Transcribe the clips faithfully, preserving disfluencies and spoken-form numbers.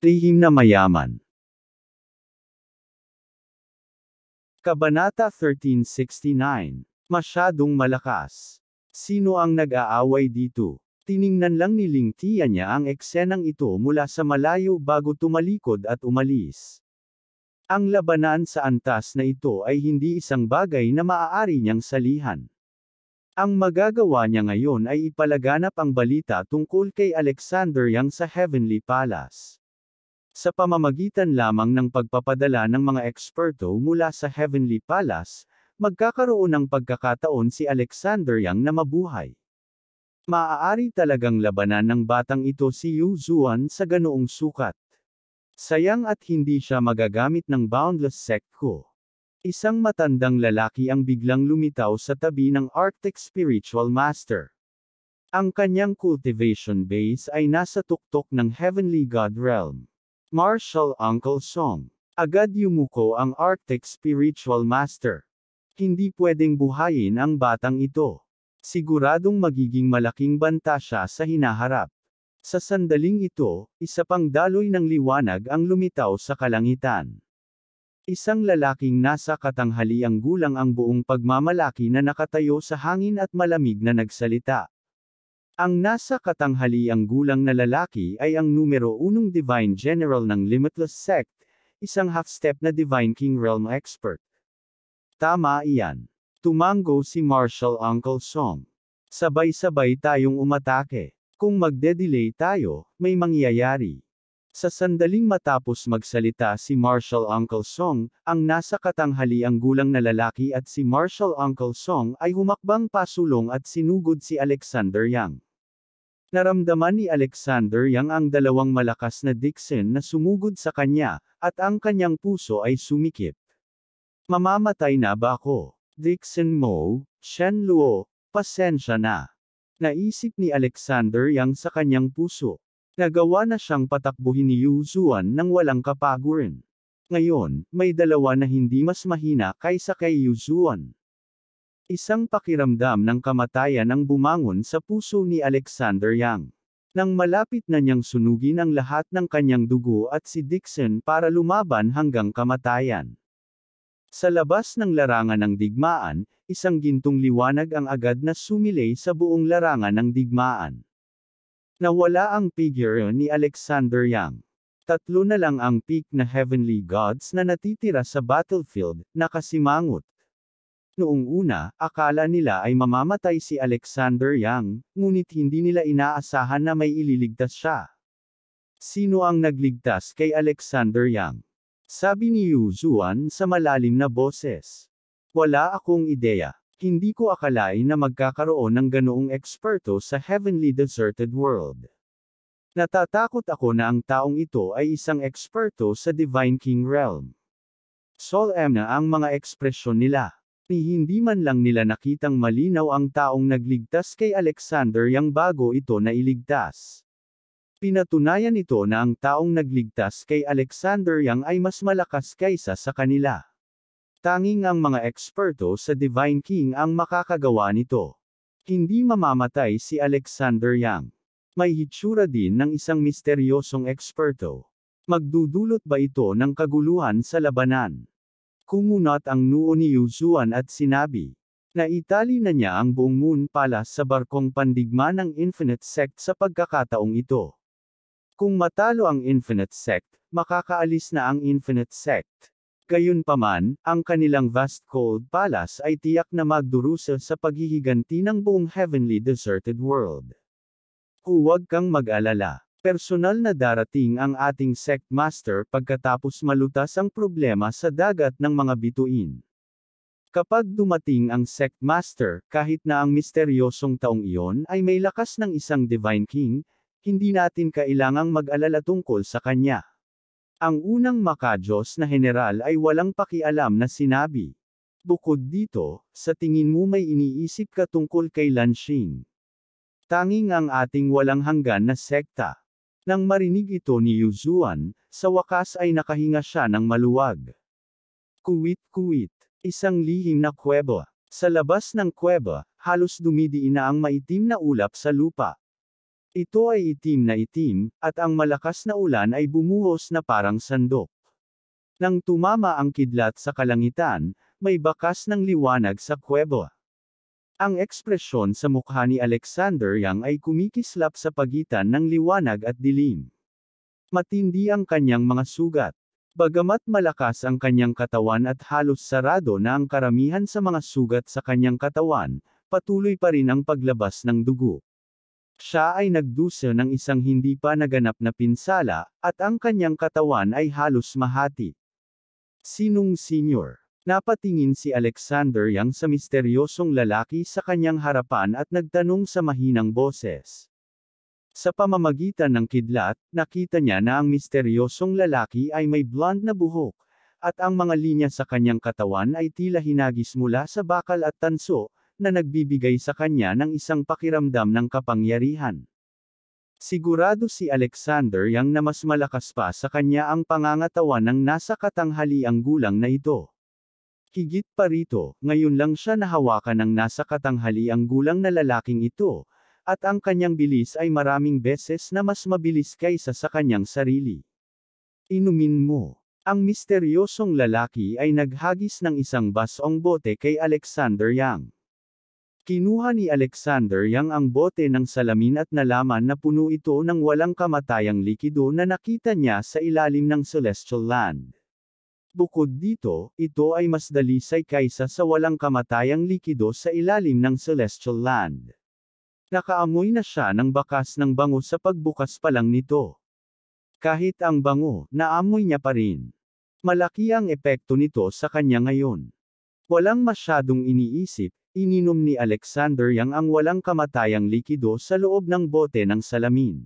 Lihim na mayaman. Kabanata thirteen sixty-nine. Masyadong malakas. Sino ang nag-aaway dito? Tiningnan lang ni Ling Tia niya ang eksenang ito mula sa malayo bago tumalikod at umalis. Ang labanan sa antas na ito ay hindi isang bagay na maaari niyang salihan. Ang magagawa niya ngayon ay ipalaganap ang balita tungkol kay Alexander Yang sa Heavenly Palace. Sa pamamagitan lamang ng pagpapadala ng mga eksperto mula sa Heavenly Palace, magkakaroon ng pagkakataon si Alexander Yang na mabuhay. Maaari talagang labanan ng batang ito si Yu Zuan sa ganoong sukat. Sayang at hindi siya magagamit ng Boundless Sect ko. Isang matandang lalaki ang biglang lumitaw sa tabi ng Arctic Spiritual Master. Ang kanyang cultivation base ay nasa tuktok ng Heavenly God Realm. Martial Uncle Song. Agad yumuko ang Arctic Spiritual Master. Hindi pwedeng buhayin ang batang ito. Siguradong magiging malaking banta siya sa hinaharap. Sa sandaling ito, isa pang daloy ng liwanag ang lumitaw sa kalangitan. Isang lalaking nasa katanghaliang gulang ang buong pagmamalaki na nakatayo sa hangin at malamig na nagsalita. Ang nasa katanghaliang gulang na lalaki ay ang numero unong Divine General ng Limitless Sect, isang half-step na Divine King Realm expert. Tama iyan. Tumango si Martial Uncle Song. Sabay-sabay tayong umatake. Kung magde-delay tayo, may mangyayari. Sa sandaling matapos magsalita si Martial Uncle Song, ang nasa katanghaliang gulang na lalaki at si Martial Uncle Song ay humakbang pasulong at sinugod si Alexander Yang. Naramdaman ni Alexander Yang ang dalawang malakas na Dixon na sumugod sa kanya, at ang kanyang puso ay sumikip. Mamamatay na ba ako? Dixon Mo, Shen Luo, pasensya na. Naisip ni Alexander Yang sa kanyang puso. Nagawa na siyang patakbuhin ni Yu Zuan nang walang kapaguran. Ngayon, may dalawa na hindi mas mahina kaysa kay Yu Zuan. Isang pakiramdam ng kamatayan ang bumangon sa puso ni Alexander Yang. Nang malapit na niyang sunugin ang lahat ng kanyang dugo at si Dixon para lumaban hanggang kamatayan. Sa labas ng larangan ng digmaan, isang gintong liwanag ang agad na sumilay sa buong larangan ng digmaan. Nawala ang figure ni Alexander Yang. Tatlo na lang ang peak na Heavenly Gods na natitira sa battlefield, nakasimangot. Noong una, akala nila ay mamamatay si Alexander Yang, ngunit hindi nila inaasahan na may ililigtas siya. Sino ang nagligtas kay Alexander Yang? Sabi ni Yu Zuan sa malalim na boses. Wala akong ideya. Hindi ko akalain na magkakaroon ng ganoong eksperto sa Heavenly Deserted World. Natatakot ako na ang taong ito ay isang eksperto sa Divine King Realm. Solemn na ang mga ekspresyon nila. Ni hindi man lang nila nakitang malinaw ang taong nagligtas kay Alexander Yang bago ito nailigtas. Pinatunayan ito na ang taong nagligtas kay Alexander Yang ay mas malakas kaysa sa kanila. Tanging ang mga eksperto sa Divine King ang makakagawa nito. Hindi mamamatay si Alexander Yang. May hitsura din ng isang misteryosong eksperto. Magdudulot ba ito ng kaguluhan sa labanan? Kumunat ang noo ni Yu Zuan at sinabi. Naitali na niya ang buong Moon Palace sa barkong pandigma ng Infinite Sect sa pagkakataong ito. Kung matalo ang Infinite Sect, makakaalis na ang Infinite Sect. Gayunpaman, ang kanilang vast cold palace ay tiyak na magdurusa sa paghihiganti ng buong Heavenly Deserted World. Huwag kang mag-alala. Personal na darating ang ating Sect Master pagkatapos malutas ang problema sa dagat ng mga bituin. Kapag dumating ang Sect Master, kahit na ang misteryosong taong iyon ay may lakas ng isang Divine King, hindi natin kailangang mag-alala tungkol sa kanya. Ang unang makajos na general ay walang pakialam na sinabi. Bukod dito, sa tingin mo may iniisip ka tungkol kay Lanxing. Tanging ang ating walang hanggan na sekta. Nang marinig ito ni Yu Zuan, sa wakas ay nakahinga siya ng maluwag. Kuwit-kuwit. Isang lihim na kuweba. Sa labas ng kuweba, halos dumidiin na ang maitim na ulap sa lupa. Ito ay itim na itim, at ang malakas na ulan ay bumuhos na parang sandok. Nang tumama ang kidlat sa kalangitan, may bakas ng liwanag sa kuweba. Ang ekspresyon sa mukha ni Alexander Yang ay kumikislap sa pagitan ng liwanag at dilim. Matindi ang kanyang mga sugat. Bagamat malakas ang kanyang katawan at halos sarado na ang karamihan sa mga sugat sa kanyang katawan, patuloy pa rin ang paglabas ng dugo. Siya ay nagdusa ng isang hindi pa naganap na pinsala, at ang kanyang katawan ay halos mahati. Sinong senior? Napatingin si Alexander Yang sa misteryosong lalaki sa kanyang harapan at nagtanong sa mahinang boses. Sa pamamagitan ng kidlat, nakita niya na ang misteryosong lalaki ay may blonde na buhok, at ang mga linya sa kanyang katawan ay tila hinagis mula sa bakal at tanso, na nagbibigay sa kanya ng isang pakiramdam ng kapangyarihan. Sigurado si Alexander Yang na mas malakas pa sa kanya ang pangangatawan ng nasa katanghaliang gulang na ito. Higit pa rito, ngayon lang siya nahawakan ng nasa katanghaliang gulang na lalaking ito, at ang kanyang bilis ay maraming beses na mas mabilis kaysa sa kanyang sarili. Inumin mo. Ang misteryosong lalaki ay naghagis ng isang basong bote kay Alexander Yang. Kinuha ni Alexander Yang ang bote ng salamin at nalaman na puno ito ng walang kamatayang likido na nakita niya sa ilalim ng Celestial Land. Bukod dito, ito ay mas dalisay kaysa sa walang kamatayang likido sa ilalim ng Celestial Land. Nakaamoy na siya ng bakas ng bango sa pagbukas pa lang nito. Kahit ang bango, naamoy niya pa rin. Malaki ang epekto nito sa kanya ngayon. Walang masyadong iniisip, ininom ni Alexander Yang ang walang kamatayang likido sa loob ng bote ng salamin.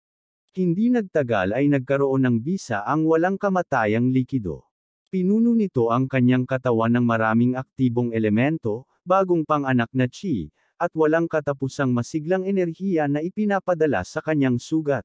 Hindi nagtagal ay nagkaroon ng bisa ang walang kamatayang likido. Pinuno nito ang kanyang katawan ng maraming aktibong elemento, bagong panganak na chi, at walang katapusang masiglang enerhiya na ipinapadala sa kanyang sugat.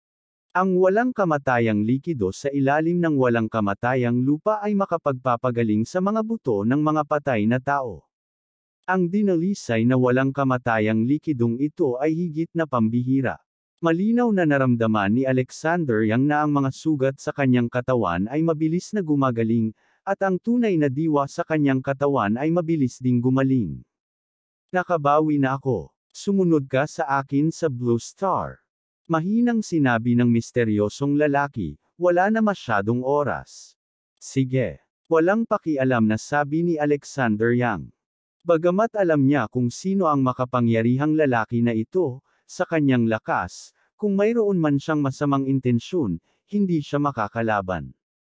Ang walang kamatayang likido sa ilalim ng walang kamatayang lupa ay makapagpapagaling sa mga buto ng mga patay na tao. Ang dinalisay na walang kamatayang likidong ito ay higit na pambihira. Malinaw na naramdaman ni Alexander Yang na ang mga sugat sa kanyang katawan ay mabilis na gumagaling, at ang tunay na diwa sa kanyang katawan ay mabilis ding gumaling. Nakabawi na ako. Sumunod ka sa akin sa Blue Star. Mahinang sinabi ng misteryosong lalaki, wala na masyadong oras. Sige. Walang pakialam na sabi ni Alexander Yang. Bagamat alam niya kung sino ang makapangyarihang lalaki na ito, sa kanyang lakas, kung mayroon man siyang masamang intensyon, hindi siya makakalaban.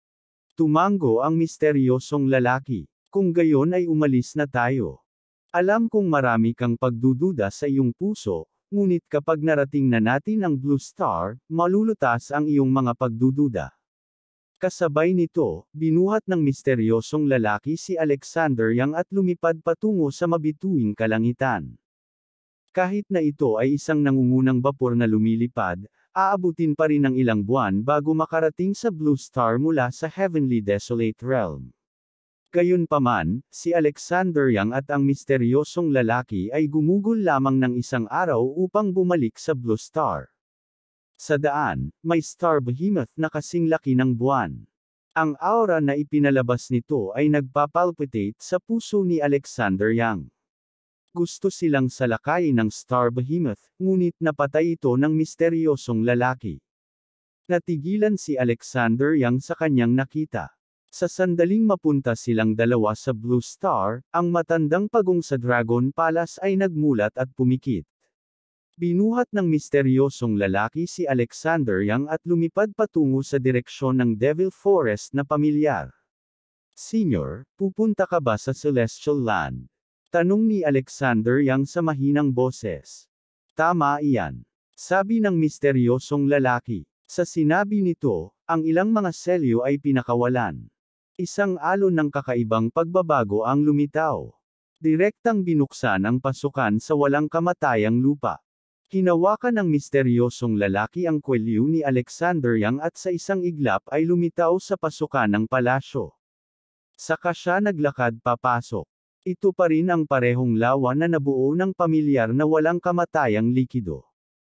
Tumango ang misteryosong lalaki. Kung gayon ay umalis na tayo. Alam kong marami kang pagdududa sa iyong puso, ngunit kapag narating na natin ang Blue Star, malulutas ang iyong mga pagdududa. Kasabay nito, binuhat ng misteryosong lalaki si Alexander Yang at lumipad patungo sa mabituing kalangitan. Kahit na ito ay isang nangungunang bapor na lumilipad, aabutin pa rin ng ilang buwan bago makarating sa Blue Star mula sa Heavenly Desolate Realm. Gayunpaman, si Alexander Yang at ang misteryosong lalaki ay gumugol lamang ng isang araw upang bumalik sa Blue Star. Sa daan, may star behemoth na kasing laki ng buwan. Ang aura na ipinalabas nito ay nagpapalpitate sa puso ni Alexander Yang. Gusto silang salakayin ng star behemoth, ngunit napatay ito ng misteryosong lalaki. Natigilan si Alexander Yang sa kanyang nakita. Sa sandaling mapunta silang dalawa sa Blue Star, ang matandang pagong sa Dragon Palace ay nagmulat at pumikit. Binuhat ng misteryosong lalaki si Alexander Yang at lumipad patungo sa direksyon ng Devil Forest na pamilyar. Senior, pupunta ka ba sa Celestial Land? Tanong ni Alexander Yang sa mahinang boses. Tama iyan. Sabi ng misteryosong lalaki. Sa sinabi nito, ang ilang mga selyo ay pinakawalan. Isang alon ng kakaibang pagbabago ang lumitaw. Direktang binuksan ang pasukan sa walang kamatayang lupa. Hinawakan ng misteryosong lalaki ang kwelyo ni Alexander Yang at sa isang iglap ay lumitaw sa pasukan ng palasyo. Saka siya naglakad papasok. Ito pa rin ang parehong lawa na nabuo ng pamilyar na walang kamatayang likido.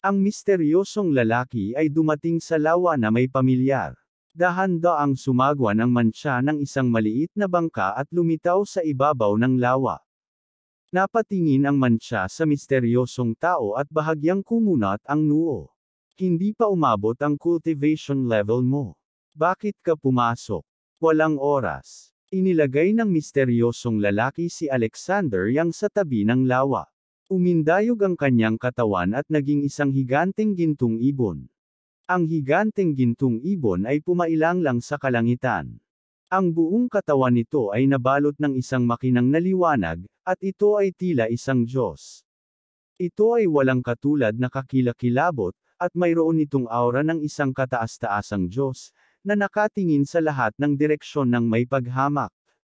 Ang misteryosong lalaki ay dumating sa lawa na may pamilyar. Dahan-daang sumagwa ng mantsa ng isang maliit na bangka at lumitaw sa ibabaw ng lawa. Napatingin ang mantsa sa misteryosong tao at bahagyang kumunat ang noo. Hindi pa umabot ang cultivation level mo. Bakit ka pumasok? Walang oras. Inilagay ng misteryosong lalaki si Alexander Yang sa tabi ng lawa. Umindayog ang kanyang katawan at naging isang higanteng gintong ibon. Ang higanteng gintong ibon ay pumailang lang sa kalangitan. Ang buong katawan nito ay nabalot ng isang makinang na liwanag, at ito ay tila isang Diyos. Ito ay walang katulad na kakilakilabot, at mayroon itong aura ng isang kataas-taasang Diyos, na nakatingin sa lahat ng direksyon ng may paghamak.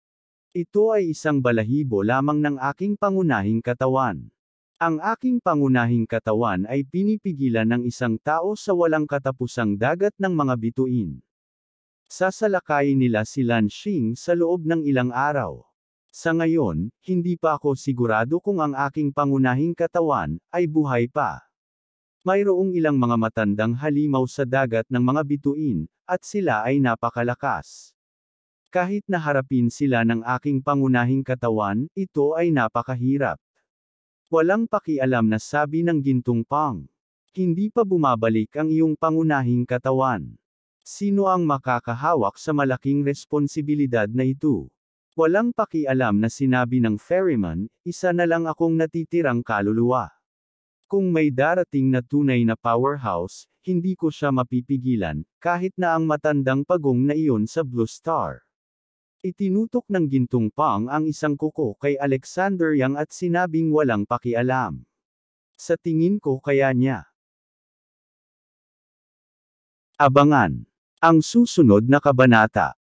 Ito ay isang balahibo lamang ng aking pangunahing katawan. Ang aking pangunahing katawan ay pinipigilan ng isang tao sa walang katapusang dagat ng mga bituin. Sasalakayin nila si Lan Xing sa loob ng ilang araw. Sa ngayon, hindi pa ako sigurado kung ang aking pangunahing katawan ay buhay pa. Mayroong ilang mga matandang halimaw sa dagat ng mga bituin, at sila ay napakalakas. Kahit naharapin sila ng aking pangunahing katawan, ito ay napakahirap. Walang pakialam na sabi ng gintong pang. Hindi pa bumabalik ang iyong pangunahing katawan. Sino ang makakahawak sa malaking responsibilidad na ito? Walang pakialam na sinabi ng ferryman, isa na lang akong natitirang kaluluwa. Kung may darating na tunay na powerhouse, hindi ko siya mapipigilan, kahit na ang matandang pagong na iyon sa Blue Star. Itinutok ng gintong pang ang isang kuko kay Alexander Yang at sinabing walang pakialam. Sa tingin ko kaya niya. Abangan ang susunod na kabanata.